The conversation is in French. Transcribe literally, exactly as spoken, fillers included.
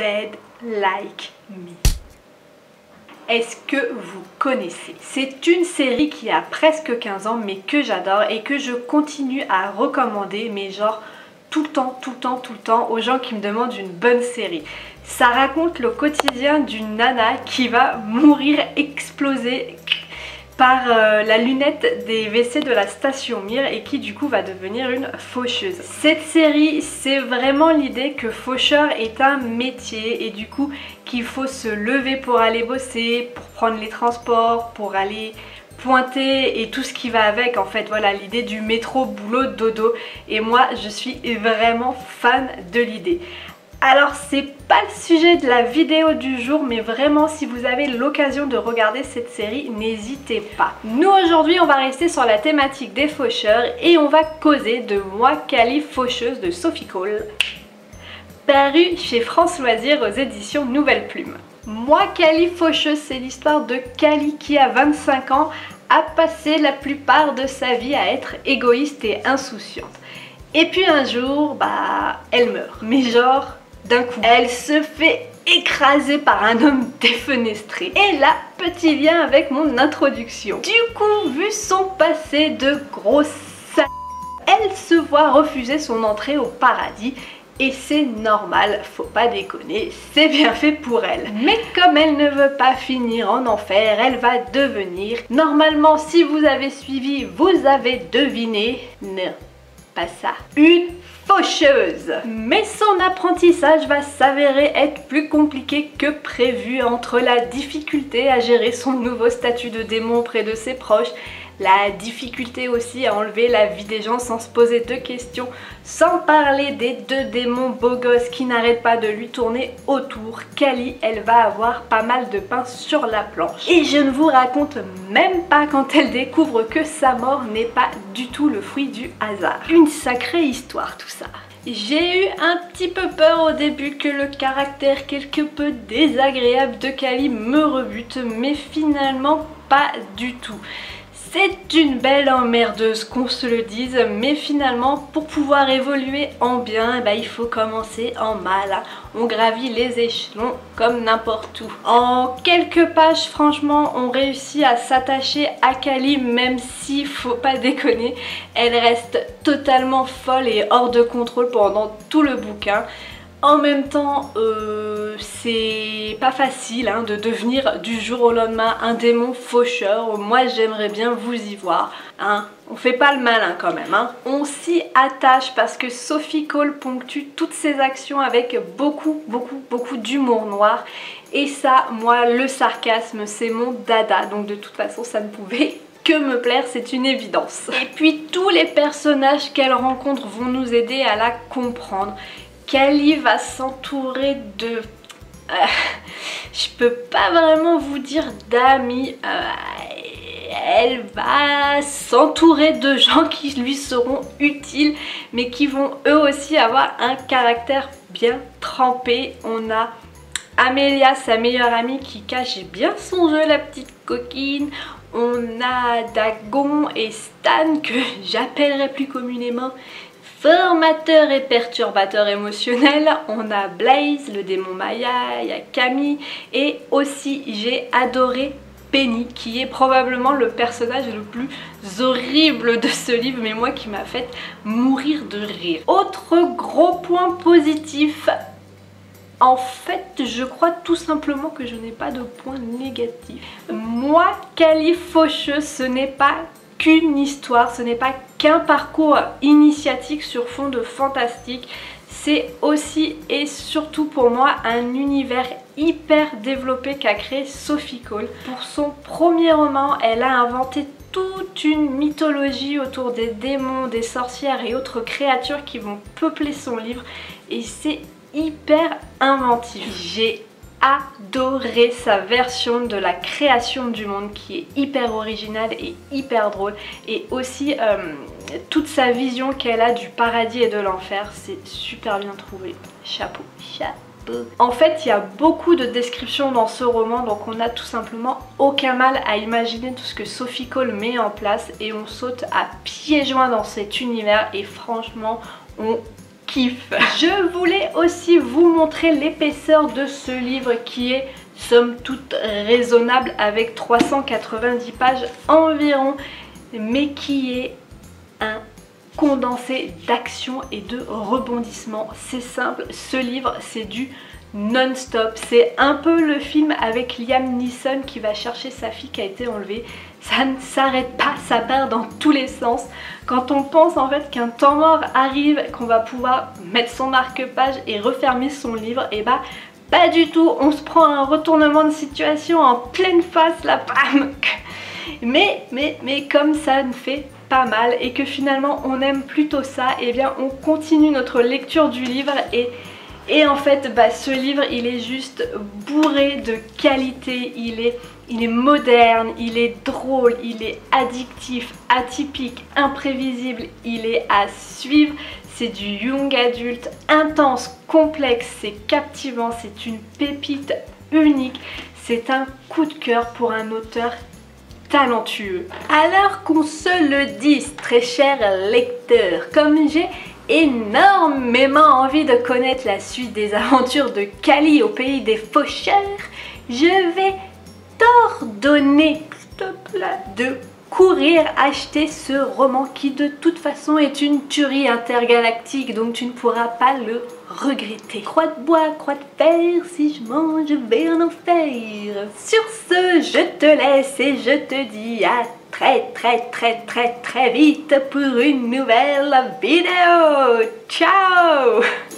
Dead Like Me. Est-ce que vous connaissez? C'est une série qui a presque quinze ans mais que j'adore et que je continue à recommander, mais genre tout le temps, tout le temps, tout le temps aux gens qui me demandent une bonne série. Ça raconte le quotidien d'une nana qui va mourir explosée par euh, la lunette des W C de la station Mir et qui du coup va devenir une faucheuse. Cette série, c'est vraiment l'idée que faucheur est un métier et du coup qu'il faut se lever pour aller bosser, pour prendre les transports, pour aller pointer et tout ce qui va avec, en fait. Voilà l'idée du métro boulot dodo, et moi je suis vraiment fan de l'idée. Alors c'est pas le sujet de la vidéo du jour, mais vraiment si vous avez l'occasion de regarder cette série, n'hésitez pas. Nous aujourd'hui on va rester sur la thématique des faucheurs et on va causer de Moi Cali Faucheuse de Sophie Calle, paru chez France Loisirs aux éditions Nouvelle Plume. Moi Cali Faucheuse, c'est l'histoire de Cali qui a vingt-cinq ans, a passé la plupart de sa vie à être égoïste et insouciante. Et puis un jour, bah elle meurt, mais genre d'un coup. Elle se fait écraser par un homme défenestré. Et là, petit lien avec mon introduction. Du coup, vu son passé de grosse sale, elle se voit refuser son entrée au paradis. Et c'est normal, faut pas déconner, c'est bien fait pour elle. Mais comme elle ne veut pas finir en enfer, elle va devenir, normalement si vous avez suivi, vous avez deviné, non, pas ça, une faucheuse. Mais son apprentissage va s'avérer être plus compliqué que prévu, entre la difficulté à gérer son nouveau statut de démon auprès de ses proches, la difficulté aussi à enlever la vie des gens sans se poser de questions, sans parler des deux démons beaux gosses qui n'arrêtent pas de lui tourner autour. Cali, elle va avoir pas mal de pain sur la planche. Et je ne vous raconte même pas quand elle découvre que sa mort n'est pas du tout le fruit du hasard. Une sacrée histoire tout ça. J'ai eu un petit peu peur au début que le caractère quelque peu désagréable de Cali me rebute, mais finalement pas du tout. C'est une belle emmerdeuse qu'on se le dise, mais finalement pour pouvoir évoluer en bien, eh ben, il faut commencer en mal. On gravit les échelons comme n'importe où. En quelques pages, franchement, on réussit à s'attacher à Cali, même si, faut pas déconner, elle reste totalement folle et hors de contrôle pendant tout le bouquin. En même temps, euh, c'est pas facile hein, de devenir du jour au lendemain un démon faucheur. Moi j'aimerais bien vous y voir. Hein. On fait pas le malin quand même. Hein. On s'y attache parce que Sophie Calle ponctue toutes ses actions avec beaucoup, beaucoup, beaucoup d'humour noir. Et ça, moi, le sarcasme, c'est mon dada. Donc de toute façon, ça ne pouvait que me plaire, c'est une évidence. Et puis tous les personnages qu'elle rencontre vont nous aider à la comprendre. Cali va s'entourer de... Euh, je peux pas vraiment vous dire d'amis. Euh, elle va s'entourer de gens qui lui seront utiles, mais qui vont eux aussi avoir un caractère bien trempé. On a Amélia, sa meilleure amie, qui cache bien son jeu, la petite coquine. On a Dagon et Stan, que j'appellerai plus communément formateur et perturbateur émotionnel. On a Blaze, le démon Maya, il y a Camille, et aussi j'ai adoré Penny, qui est probablement le personnage le plus horrible de ce livre, mais moi qui m'a fait mourir de rire. Autre gros point positif, en fait je crois tout simplement que je n'ai pas de point négatif. Moi, Cali Faucheuse, ce n'est pas qu'une histoire, ce n'est pas qu'un parcours initiatique sur fond de fantastique, c'est aussi et surtout pour moi un univers hyper développé qu'a créé Sophie Calle. Pour son premier roman, elle a inventé toute une mythologie autour des démons, des sorcières et autres créatures qui vont peupler son livre, et c'est hyper inventif. J'ai adoré sa version de la création du monde qui est hyper originale et hyper drôle, et aussi euh, toute sa vision qu'elle a du paradis et de l'enfer, c'est super bien trouvé. Chapeau, chapeau. En fait il y a beaucoup de descriptions dans ce roman, donc on n'a tout simplement aucun mal à imaginer tout ce que Sophie Calle met en place, et on saute à pieds joints dans cet univers, et franchement on kiffe. Je voulais aussi vous montrer l'épaisseur de ce livre qui est somme toute raisonnable avec trois cent quatre-vingt-dix pages environ, mais qui est un condensé d'action et de rebondissement. C'est simple, ce livre c'est du non-stop. C'est un peu le film avec Liam Neeson qui va chercher sa fille qui a été enlevée. Ça ne s'arrête pas, ça part dans tous les sens. Quand on pense en fait qu'un temps mort arrive, qu'on va pouvoir mettre son marque-page et refermer son livre, et bah pas du tout, on se prend un retournement de situation en pleine face, la bam. Mais, mais, mais comme ça ne fait pas mal et que finalement on aime plutôt ça, et bien on continue notre lecture du livre et Et en fait, bah, ce livre, il est juste bourré de qualité, il est, il est moderne, il est drôle, il est addictif, atypique, imprévisible, il est à suivre. C'est du young adulte, intense, complexe, c'est captivant, c'est une pépite unique. C'est un coup de cœur pour un auteur talentueux. Alors qu'on se le dise, très cher lecteur, comme j'ai énormément envie de connaître la suite des aventures de Kali au pays des faucheurs, je vais t'ordonner, s'il te plaît, de courir acheter ce roman qui de toute façon est une tuerie intergalactique, donc tu ne pourras pas le regretter. Croix de bois, croix de fer, si je mange, je vais en enfer. Sur ce, je te laisse et je te dis à très très très très très vite pour une nouvelle vidéo. Ciao!